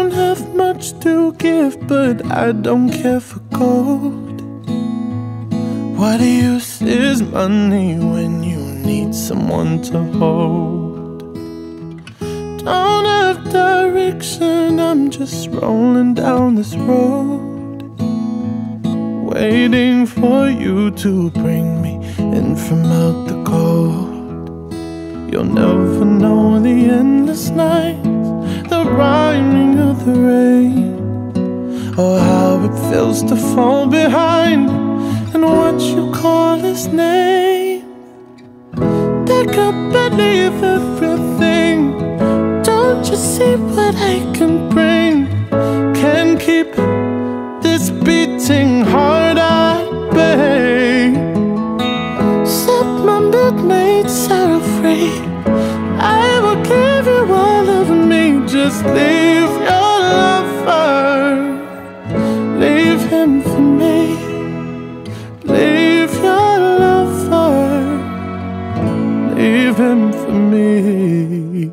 don't have much to give, but I don't care for gold. What use is money when you need someone to hold? Don't have direction, I'm just rolling down this road, waiting for you to bring me in from out the cold. You'll never know the endless nights, the rhyming of the rain, or how it feels to fall behind and what you call his name. Pick up and leave everything. Don't you see what I can bring? Can't keep this beating heart at bay. Set my midnights are free. I will give you all of me. Just leave your lover, leave him for me. Leave your lover, leave him for me.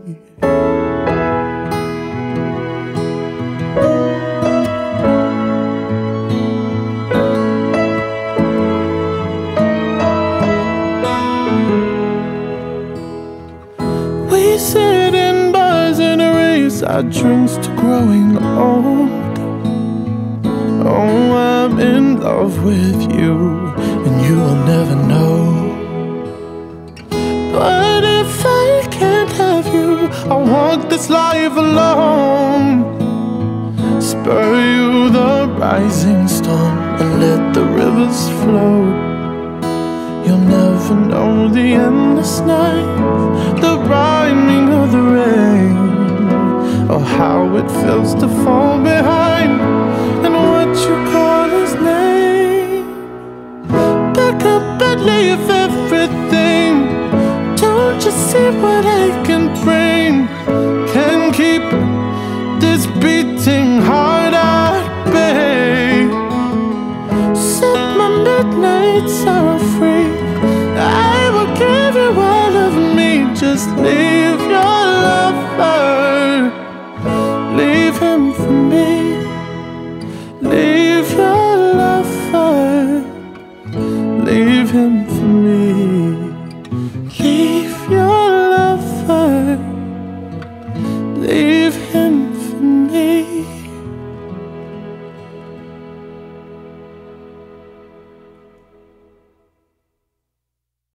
We sit in bars and raise our drinks to growing old. Oh, I'm in love with you, and you will never know. But if I can't have you, I'll walk this life alone. Spur you the rising storm and let the rivers flow. You'll never know the endless nights, the rhyming of the rain, or how it feels to fall behind and what you call his name. Pick up and leave everything. Don't you see what I can bring? Can keep this beating heart at bay. Set my midnights are free. I will give you all of me. Just leave your lover, leave him for me.